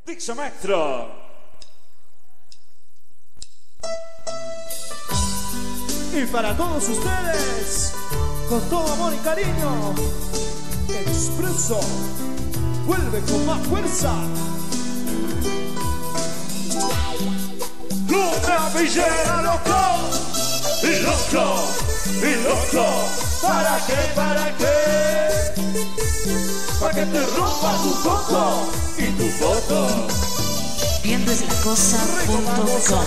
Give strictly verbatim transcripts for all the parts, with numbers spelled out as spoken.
Dixo Metro. Y para todos ustedes, con todo amor y cariño, Expreso vuelve con más fuerza. Una villera loco, y loco, y loco. ¿Para qué? ¿Para qué? Para que te rompa tu coco y tu foto. Bien desde la cosa punto com.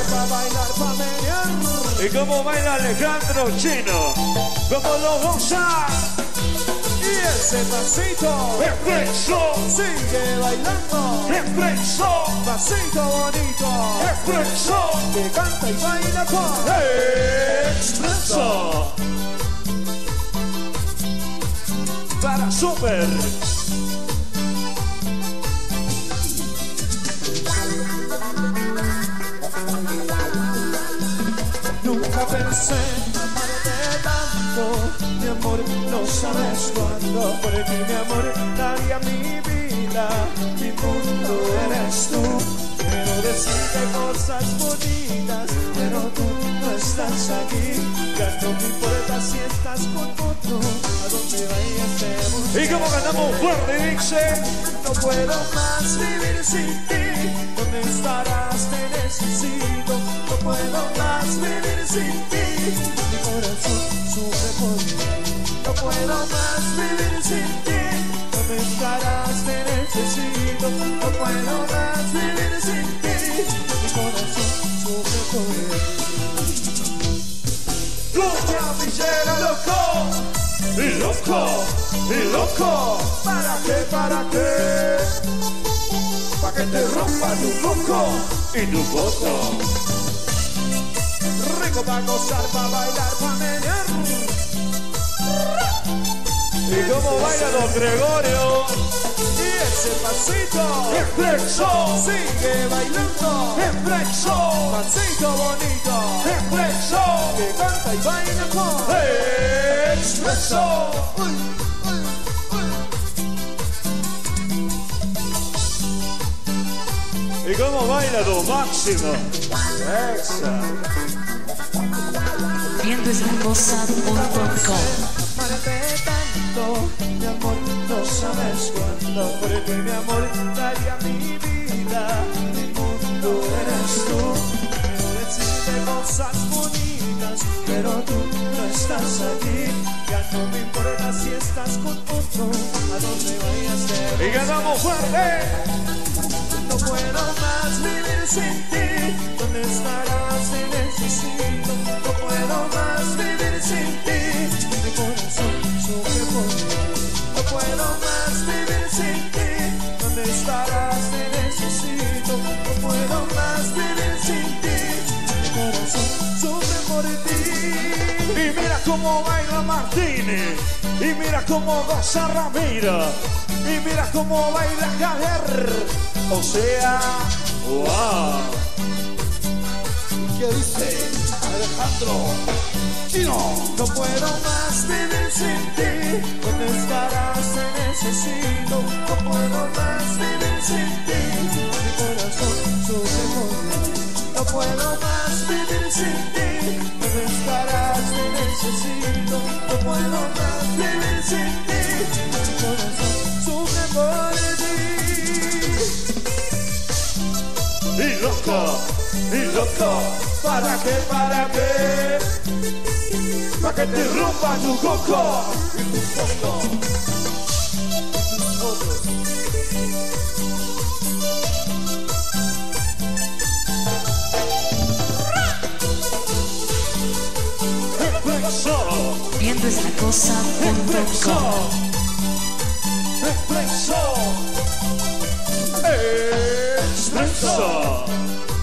Y como baila Alejandro Chino, como lo goza. Y ese pasito, Expreso, sigue bailando. Expreso, Pasito bonito, Expreso, que canta y baila con Expreso. Para Super. Nunca pensé amarte tanto, mi amor, no sabes cuándo, porque mi amor daría mi vida, mi mundo eres tú. Quiero decirte cosas bonitas, pero tú no estás aquí. Ya no me importa si estás con otro, a donde vayas te buscaré. Y como cantamos fuerte, dice: no puedo más vivir sin ti. ¿Dónde estarás? Te necesito. No puedo más vivir sin ti. Mi corazón sufre por ti. No puedo más vivir sin ti. ¿Dónde estarás? Te necesito. No puedo más vivir sin ti. Mi corazón sufre por ti. Lucha Villera loco, y loco, y loco. ¿Para qué? ¿Para qué? Pa' que te rompa tu coco y tu foto. Rico pa' gozar, pa' bailar, pa' menear. Y como baila Don Gregorio. Y ese pasito, Expreso, sigue bailando. Expreso, Pasito bonito, Expreso, que canta y baila con Expreso. Uy, uy, uy. Y como baila Don Máximo. Exa. Bien desde la cosa punto com. Amarte tanto, mi amor, no sabes cuándo, porque mi amor daría mi vida, mi mundo eres tú. Quiero decirte cosas bonitas, pero tú no estás aquí. Ya no me importa si estás con otro, a donde vayas te Y ganamos fuerte. no puedo más vivir sin ti. ¿Dónde estarás? Te necesito. No puedo más vivir sin ti. Mi corazón sufre por ti. No puedo más vivir sin ti. ¿Dónde estarás? Te necesito. No puedo más vivir sin ti. Mi corazón sufre por ti. Y mira cómo baila Martínez. Y mira cómo goza Ramiro. Y mira cómo baila Javier. O sea, wow. ¿Qué dice Alejandro Chino? No puedo más vivir sin ti. ¿Dónde estarás? Te necesito. No puedo más vivir sin ti. Mi corazón sufre por ti. No puedo más vivir sin ti. ¿Dónde estarás? Te necesito. No puedo más vivir sin ti. Mi corazón sufre por ti. Y loco, y loco. ¿Para qué? ¿Para qué? Pa' que te rompa tu coco Y tu foto. Y tus fotos. Expreso, Bien desde la cosa punto com. Expreso, Expreso, Expreso.